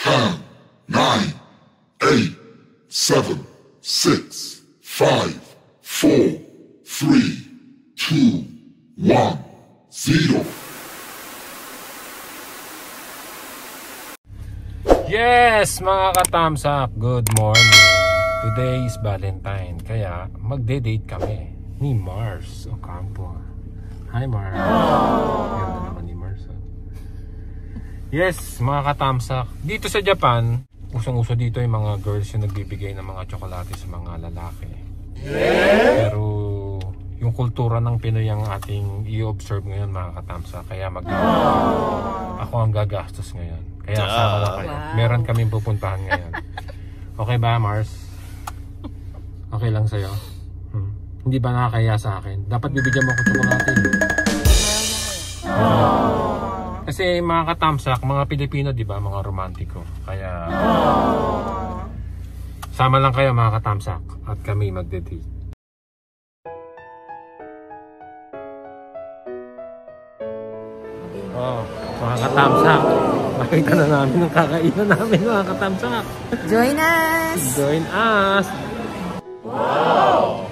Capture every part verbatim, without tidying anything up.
ten, nine, eight, seven, six, five, four, three, two, one, zero. Yes, mga ka-thumbs up, good morning. Today is Valentine, kaya magde-date kami ni Mars Ocampo. Hi Mars. Ganda naman ni Mars. Oh. Yes, mga ka-thumbs up, dito sa Japan, usong-uso dito yung mga girls yung nagbibigay ng mga tsokolate sa mga lalaki. Pero yung kultura ng Pinoy ang ating i-observe ngayon, mga ka-thumbs up. Kaya mag ako ang gagastos ngayon. Kaya sama na kayo. Wow. Meron kaming pupuntahan ngayon. Okay ba, Mars? Okay lang sa'yo? Hmm. Hindi ba nakakaya sa akin? Dapat bibigyan mo ako tsokolate. Oh. Kasi mga katamsak, mga Pilipino, di ba? Mga romantiko. Kaya oh. Sama lang kayo, mga katamsak. At kami magde-date. Oh, mga katamsak. Makita na namin ang kakainan namin, mga katamsak. Join us! Join us! Wow!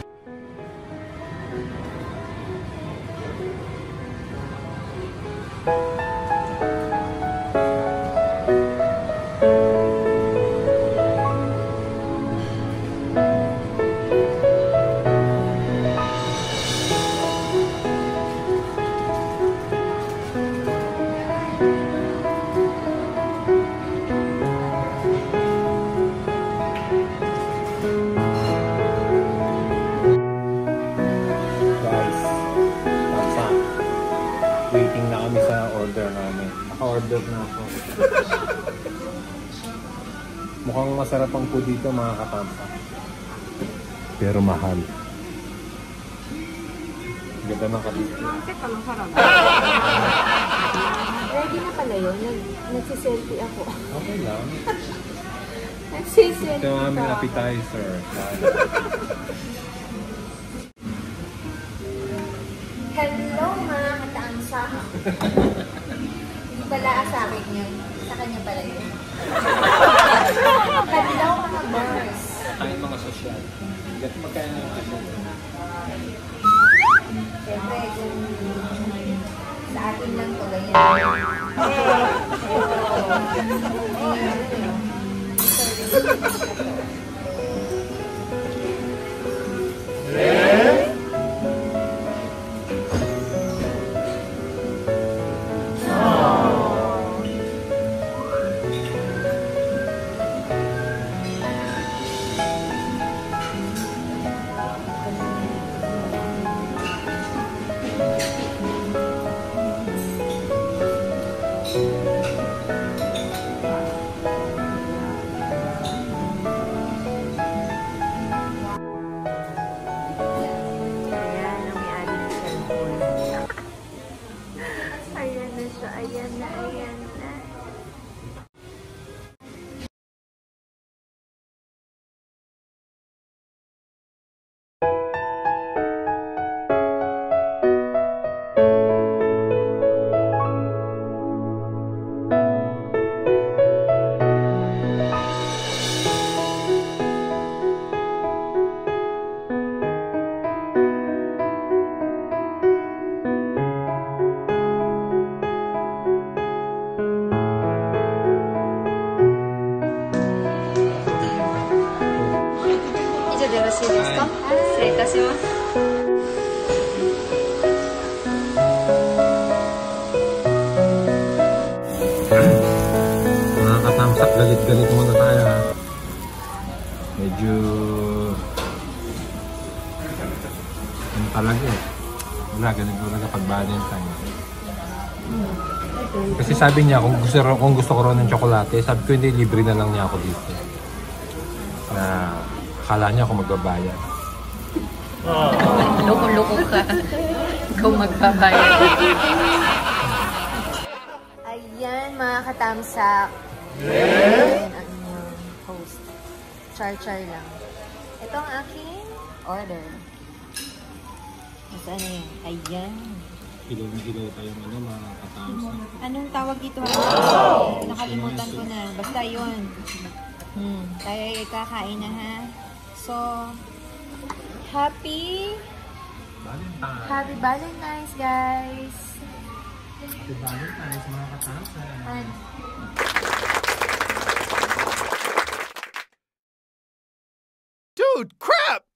Waiting na kami sa order namin. Naka-order na ako. Mukhang masarap ang food dito, mga katamsa. Pero mahal. Ganda ng kapito. Ready na pala yun. Nag Nagsiselfie ako. Okay lang. Nagsiselfie ito ang aming appetizer. Hello mga katamsa. Hindi pala sa akin yun. Sa kanya pala yun. Hello mga bars. Kain mga sosyal. Gati magkain ng sosyal. Siyempre, kung sa atin lang to ganyan. Eh? Ayan na, ayan na. Mga katamsak, galit-galit muna tayo ha. Medyo ano talaga eh. Wala, ganun talaga pag Valentine. Kasi sabi niya kung gusto, kung gusto ko rin ng tsokolate, sabi ko hindi, libre na lang niya ako dito. Na akala niya ako magbabayad. Oh. Loko-loko ka. Ikaw magbabayad. Ayan mga katamsak. Ayan ang inyong host. Char-char lang. Ito ang aking order. Saan na yun? Ayan. Ilaw na ilaw pa yung ano, mga katamsa. Anong tawag dito? Wow! Nakalimutan ko na. Basta yun. Hmm. Tayo ay kakain na ha. So, happy Valentine. Happy Valentine's, guys. Happy Valentine's, mga katamsa. And, Dude, crap!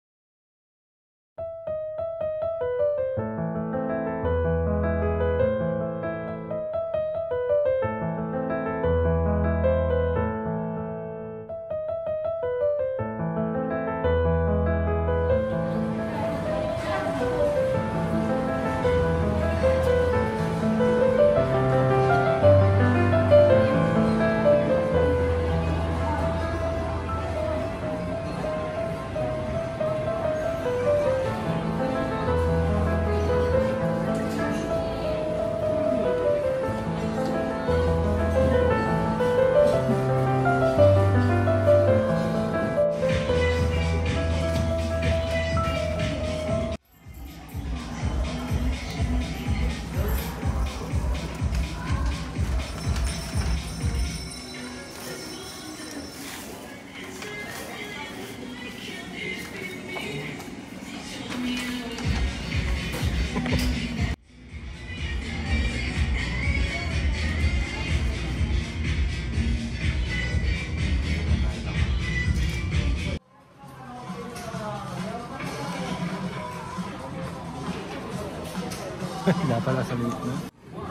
Wala pala sa late na.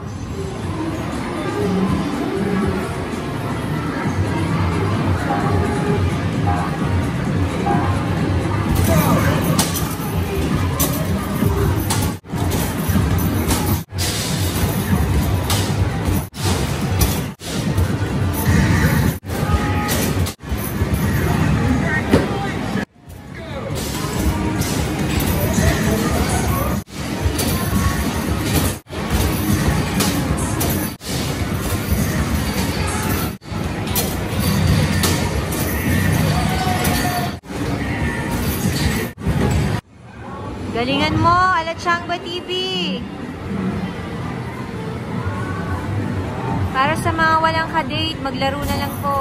galingan mo, Alachangba T V. Para sa mga walang ka-date, maglaro na lang po.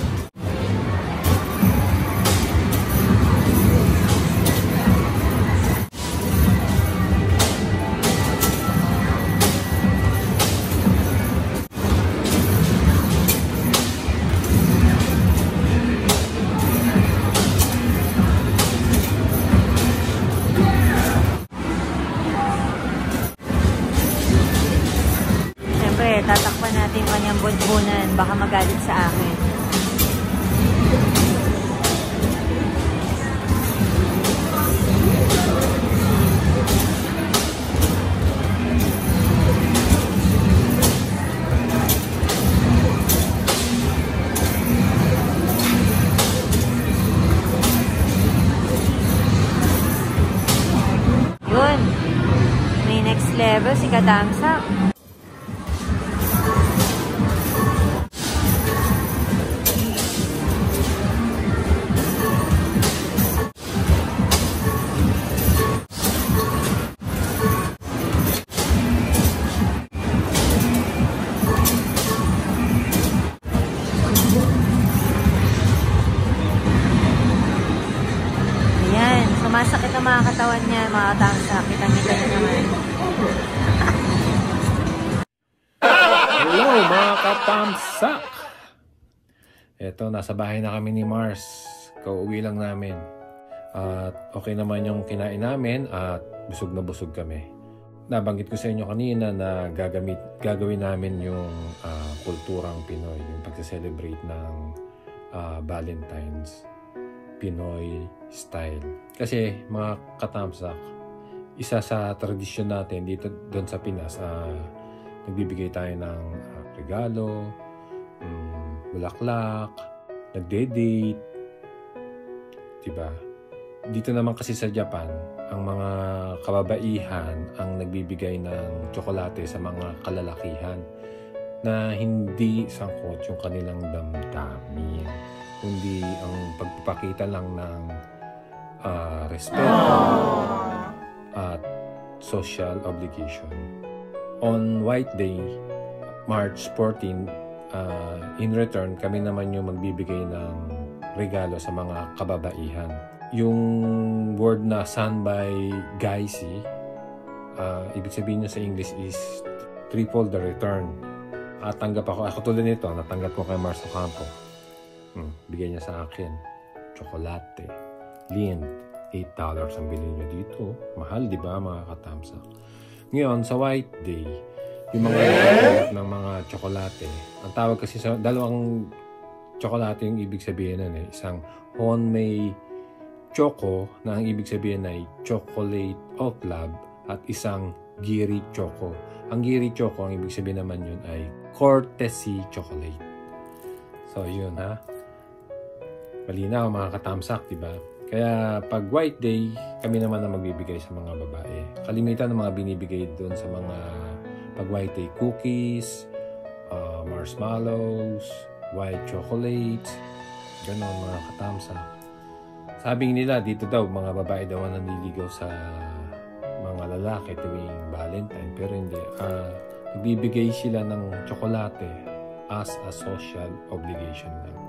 Tatakpan natin kanyang bunbunan. Baka magalit sa akin. Yun. May next level si Kadamsa. Sumasakit ang mga katawan niya, mga katamsa. Kita-kita niya naman. Hello mga katamsak! Eto, nasa bahay na kami ni Mars. Kauwi lang namin. At okay naman yung kinain namin at busog na busog kami. Nabanggit ko sa inyo kanina na gagamit, gagawin namin yung uh, kulturang Pinoy, yung pagse-celebrate ng uh, Valentine's Pinoy style. Kasi mga katamsak, isa sa tradisyon natin dito doon sa Pinas, uh, nagbibigay tayo ng uh, regalo, um, bulaklak, nagde-date, diba? Dito naman kasi sa Japan, ang mga kababaihan ang nagbibigay ng tsokolate sa mga kalalakihan na hindi sangkot yung kanilang damdamin, kundi ang pagpapakita lang ng uh, respeto at social obligation. On White Day, March fourteenth, uh, in return, kami naman yung magbibigay ng regalo sa mga kababaihan. Yung word na Sanbay Gaisi, uh, ibig sabihin niya sa English is triple the return. At tanggap ako, ako tulad nito, natanggap ko kay Mars Ocampo. Hmm, bigay niya sa akin, tsokolate, Lind, eight dollars ang bilhin niyo dito. Mahal, di ba mga katamsak? Ngayon, sa White Day, yung mga nagkakalap ng mga tsokolate, ang tawag kasi sa dalawang tsokolate yung ibig sabihin nun eh. Isang Honmei Choco na ang ibig sabihin ay Chocolate of Love at isang Giri Choco. Ang Giri Choco, ang ibig sabihin naman yun ay Courtesy Chocolate. So, yun ha. Malinaw mga katamsak, diba? Kaya pag White Day, kami naman ang magbibigay sa mga babae. Kalimitan ng mga binibigay doon sa mga pag White Day, cookies, uh, marshmallows, white chocolate, ganon mga katamsak. Sabi nila dito daw, mga babae daw ang nanliligaw sa mga lalaki tuwing Valentine. Pero hindi. Uh, nagbibigay sila ng tsokolate as a social obligation lang.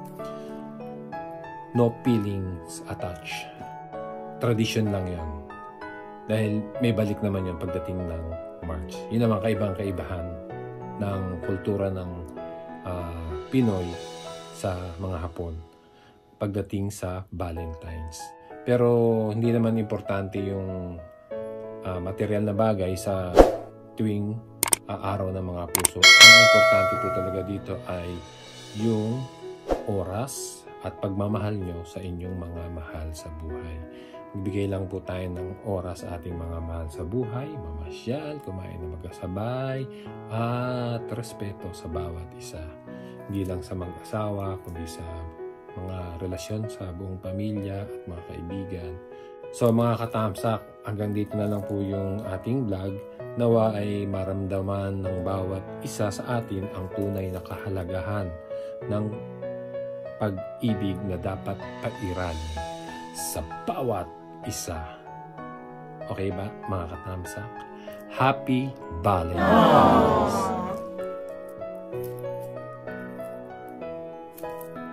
No feelings attached. Tradition lang yan. Dahil may balik naman yun pagdating ng March. Yun naman kaibang-kaibahan ng kultura ng uh, Pinoy sa mga Hapon pagdating sa Valentine's. Pero hindi naman importante yung uh, material na bagay sa tuwing uh, araw ng mga puso. Ang importante po talaga dito ay yung oras at pagmamahal nyo sa inyong mga mahal sa buhay. Magbigay lang po tayo ng oras sa ating mga mahal sa buhay, mamasyal, kumain na magkasabay, at respeto sa bawat isa. Hindi lang sa mag-asawa, kundi sa mga relasyon sa buong pamilya at mga kaibigan. So mga katamsak, hanggang dito na lang po yung ating vlog. Nawa ay maramdaman ng bawat isa sa atin ang tunay na kahalagahan ng pag-ibig na dapat pairalin sa bawat isa. Okay ba mga katamsak? Happy Valentine's!